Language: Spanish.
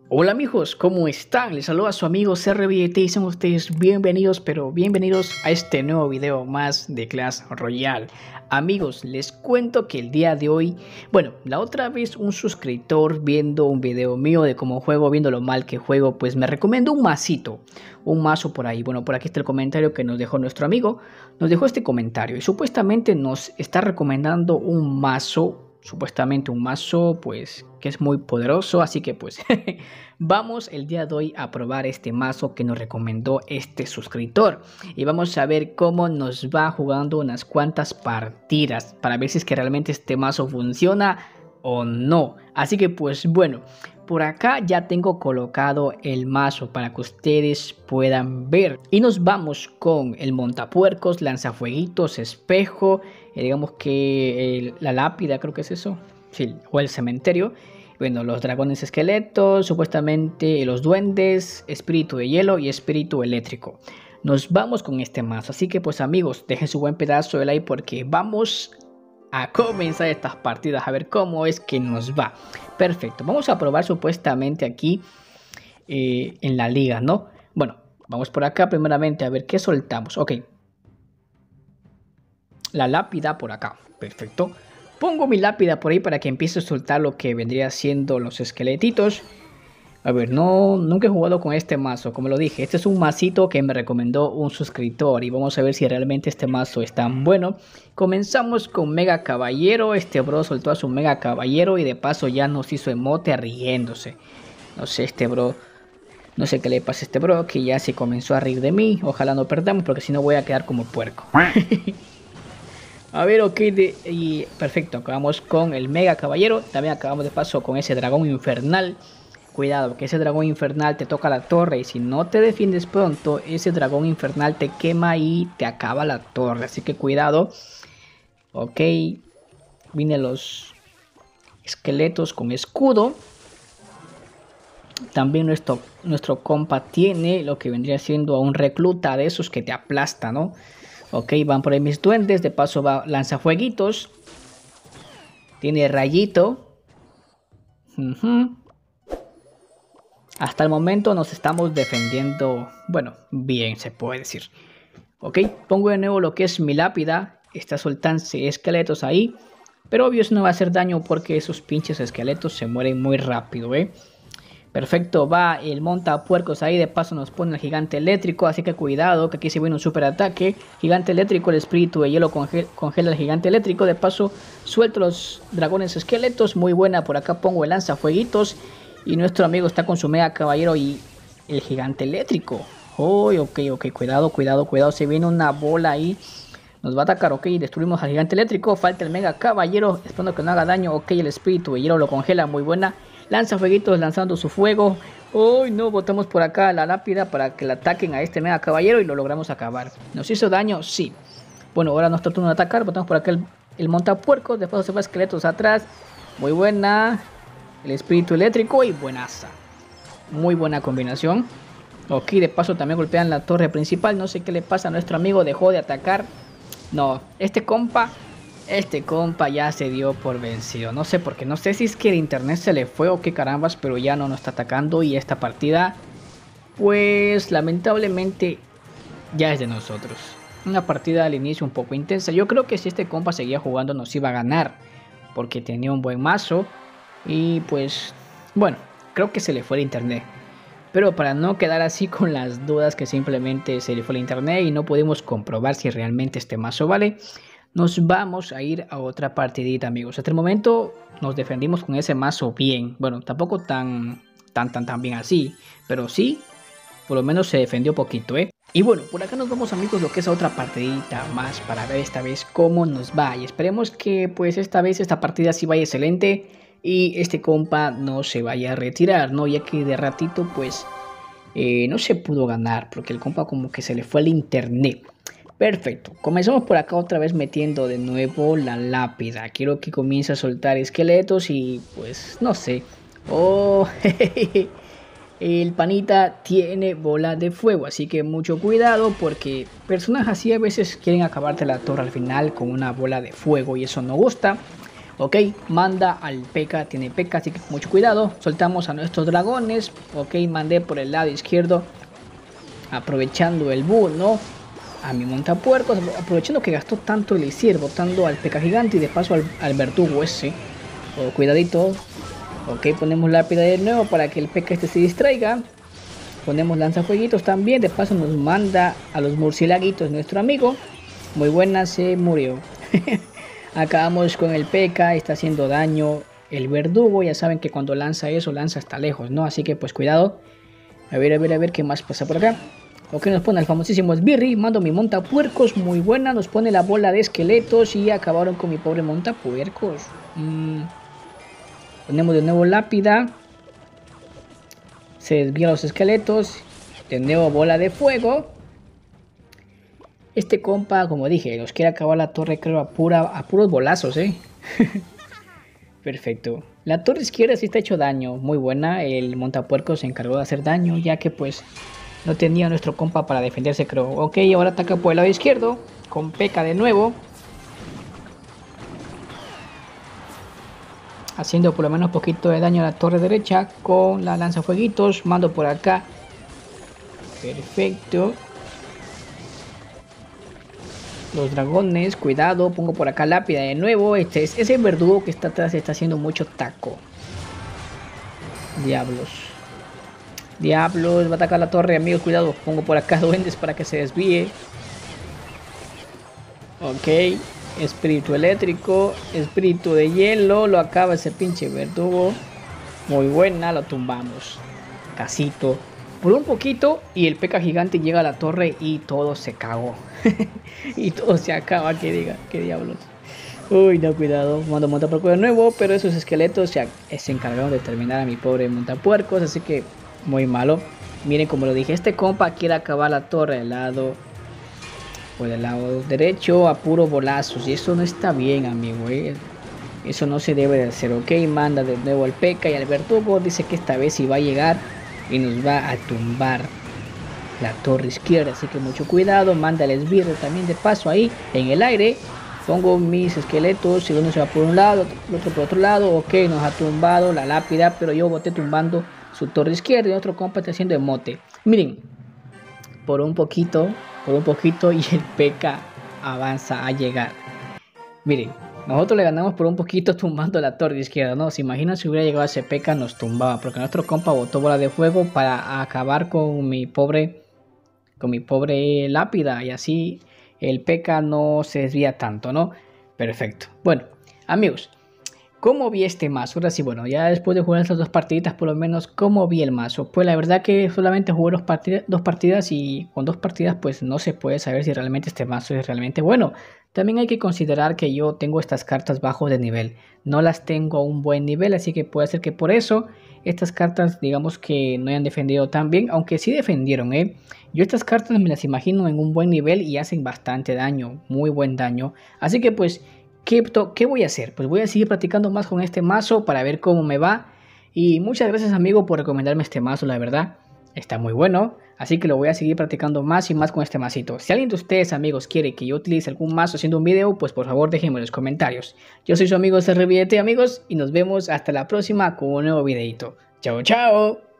Hola amigos, ¿cómo están? Les saluda a su amigo CRBT y son ustedes bienvenidos, pero bienvenidos a este nuevo video más de Clash Royale. Amigos, les cuento que el día de hoy, la otra vez un suscriptor viendo un video mío de cómo juego, viendo lo mal que juego, pues me recomendó un mazo por ahí. Bueno, por aquí está el comentario que nos dejó nuestro amigo, nos dejó este comentario y supuestamente nos está recomendando un mazo. Supuestamente un mazo pues que es muy poderoso, así que pues vamos el día de hoy a probar este mazo que nos recomendó este suscriptor y vamos a ver cómo nos va jugando unas cuantas partidas para ver si es que realmente este mazo funciona o no. Así que pues bueno, por acá ya tengo colocado el mazo para que ustedes puedan ver. Y nos vamos con el montapuercos, lanzafueguitos, espejo, digamos que la lápida, creo que es eso. Sí, o el cementerio. Bueno, los dragones esqueletos, supuestamente los duendes, espíritu de hielo y espíritu eléctrico. Nos vamos con este mazo. Así que pues amigos, dejen su buen pedazo de like porque vamos a comenzar estas partidas a ver cómo es que nos va. Perfecto, vamos a probar supuestamente aquí en la liga, ¿no? Bueno, vamos por acá primeramente a ver qué soltamos. Ok, la lápida por acá, perfecto. Pongo mi lápida por ahí para que empiece a soltar lo que vendría siendo los esqueletitos. A ver, nunca he jugado con este mazo, como lo dije, este es un masito que me recomendó un suscriptor y vamos a ver si realmente este mazo es tan bueno. Comenzamos con Mega Caballero, este bro soltó a su Mega Caballero y de paso ya nos hizo emote riéndose. No sé, este bro, no sé qué le pasa a este bro que ya se comenzó a reír de mí, ojalá no perdamos porque si no voy a quedar como puerco. A ver, ok, y perfecto, acabamos con el Mega Caballero, también acabamos de paso con ese dragón infernal. Cuidado, que ese dragón infernal te toca la torre y si no te defiendes pronto, ese dragón infernal te quema y te acaba la torre. Así que cuidado. Ok, vienen los esqueletos con escudo. También nuestro compa tiene lo que vendría siendo a un recluta de esos que te aplasta, ¿no? Ok, van por ahí mis duendes, de paso va lanzafueguitos. Tiene rayito. Hasta el momento nos estamos defendiendo, bueno, bien se puede decir. Ok, pongo de nuevo lo que es mi lápida. Está soltando esqueletos ahí. Pero obvio eso no va a hacer daño porque esos pinches esqueletos se mueren muy rápido, Perfecto, va el montapuercos ahí. De paso nos pone el gigante eléctrico. Así que cuidado, que aquí se viene un super ataque. Gigante eléctrico, el espíritu de hielo congela el gigante eléctrico. De paso suelto los dragones esqueletos. Muy buena, por acá pongo el lanzafueguitos. Y nuestro amigo está con su mega caballero y el gigante eléctrico. Oh, ok, cuidado, se viene una bola ahí. Nos va a atacar, ok, destruimos al gigante eléctrico. Falta el mega caballero, esperando que no haga daño. Ok, el espíritu de hielo lo congela, muy buena. Lanza fueguitos lanzando su fuego. Oh, no, botamos por acá la lápida para que le ataquen a este mega caballero y lo logramos acabar. ¿Nos hizo daño? Sí. Bueno, ahora nos toca turno de atacar. Botamos por acá el montapuerco. Después se va esqueletos atrás. Muy buena. El espíritu eléctrico y buenaza. Muy buena combinación. Ok, de paso también golpean la torre principal. No sé qué le pasa a nuestro amigo. Dejó de atacar. No, este compa ya se dio por vencido. No sé por qué. No sé si es que el internet se le fue o qué carambas. Pero ya no nos está atacando. Y esta partida, pues lamentablemente, ya es de nosotros. Una partida al inicio un poco intensa. Yo creo que si este compa seguía jugando nos iba a ganar. Porque tenía un buen mazo. Y pues, bueno, creo que se le fue el internet. Pero para no quedar así con las dudas que simplemente se le fue el internet y no pudimos comprobar si realmente este mazo vale, nos vamos a ir a otra partidita, amigos. Hasta el momento nos defendimos con ese mazo bien. Bueno, tampoco tan bien así, pero sí, por lo menos se defendió poquito, Y bueno, por acá nos vamos, amigos, lo que es otra partidita más para ver esta vez cómo nos va. Y esperemos que pues esta vez esta partida sí vaya excelente y este compa no se vaya a retirar, ¿no? Ya que de ratito pues no se pudo ganar porque el compa como que se le fue el internet. Perfecto, comenzamos por acá otra vez metiendo de nuevo la lápida. Quiero que comience a soltar esqueletos y pues no sé. Oh, jejeje. El panita tiene bola de fuego, así que mucho cuidado porque personas así a veces quieren acabarte la torre al final con una bola de fuego y eso no gusta. Ok, manda al P.E.K.K.A, tiene P.E.K.K.A, así que mucho cuidado. Soltamos a nuestros dragones. Ok, mandé por el lado izquierdo, aprovechando el bull, ¿no? A mi montapuercos, aprovechando que gastó tanto elixir, botando al P.E.K.K.A gigante y de paso al verdugo ese. Oh, cuidadito. Ok, ponemos lápida de nuevo para que el P.E.K.K.A este se distraiga. Ponemos lanzafueguitos también, de paso nos manda a los murciélaguitos nuestro amigo. Muy buena, se murió. Acabamos con el P.E.K.K.A, está haciendo daño el verdugo. Ya saben que cuando lanza eso, lanza hasta lejos, ¿no? Así que pues cuidado. A ver qué más pasa por acá. Ok, nos pone el famosísimo Sbirri. Mando mi montapuercos, muy buena. Nos pone la bola de esqueletos y acabaron con mi pobre montapuercos. Ponemos de nuevo lápida. Se desvían los esqueletos. De nuevo bola de fuego. Este compa, como dije, nos quiere acabar la torre, creo, a puros bolazos, Perfecto. La torre izquierda sí está hecho daño. Muy buena. El montapuerco se encargó de hacer daño, ya que pues no tenía nuestro compa para defenderse, creo. Ok, ahora ataca por el lado izquierdo. Con P.E.K.K.A de nuevo. Haciendo por lo menos un poquito de daño a la torre derecha. Con la lanzafueguitos. Mando por acá. Perfecto. Los dragones, cuidado, pongo por acá lápida de nuevo. Ese verdugo que está atrás está haciendo mucho taco. Diablos. Diablos, va a atacar la torre, amigos, cuidado. Pongo por acá duendes para que se desvíe. Ok, espíritu eléctrico, espíritu de hielo. Lo acaba ese pinche verdugo. Muy buena, lo tumbamos. Casito. Por un poquito y el P.E.K.K.A gigante llega a la torre y todo se cagó. Y todo se acaba, que diga, qué diablos. Uy, no, cuidado, mando montapuerco de nuevo, pero esos esqueletos se encargaron de terminar a mi pobre montapuercos, así que muy malo. Miren, como lo dije, este compa quiere acabar la torre del lado, por el lado derecho a puro bolazos, y eso no está bien, amigo, Eso no se debe de hacer, ok. Manda de nuevo al P.E.K.K.A y al verdugo, dice que esta vez sí va a llegar y nos va a tumbar la torre izquierda, así que mucho cuidado. Manda el esbirro también de paso ahí en el aire. Pongo mis esqueletos, si uno se va por un lado, el otro por otro lado. Ok, nos ha tumbado la lápida, pero yo boté tumbando su torre izquierda y otro compa está haciendo emote. Miren, por un poquito y el P.E.K.K.A avanza a llegar. Miren, nosotros le ganamos por un poquito tumbando la torre izquierda, ¿no? Se imaginan si hubiera llegado ese P.E.K.K.A nos tumbaba, porque nuestro compa botó bola de fuego para acabar con mi pobre lápida, y así el P.E.K.K.A no se desvía tanto, ¿no? Perfecto. Bueno, amigos, ¿cómo vi este mazo? Ahora sí, bueno, ya después de jugar estas dos partiditas, por lo menos, ¿cómo vi el mazo? Pues la verdad que solamente jugué dos partidas y con dos partidas pues no se puede saber si realmente este mazo es realmente bueno. También hay que considerar que yo tengo estas cartas bajo de nivel, no las tengo a un buen nivel, así que puede ser que por eso estas cartas digamos que no hayan defendido tan bien, aunque sí defendieron, Yo estas cartas me las imagino en un buen nivel y hacen bastante daño, muy buen daño, así que pues ¿qué voy a hacer? Pues voy a seguir practicando más con este mazo para ver cómo me va. Y muchas gracias, amigo, por recomendarme este mazo, la verdad. Está muy bueno. Así que lo voy a seguir practicando más y más con este masito. Si alguien de ustedes, amigos, quiere que yo utilice algún mazo haciendo un video, pues por favor déjenme en los comentarios. Yo soy su amigo CRBT, amigos, y nos vemos hasta la próxima con un nuevo videito. Chao, chao.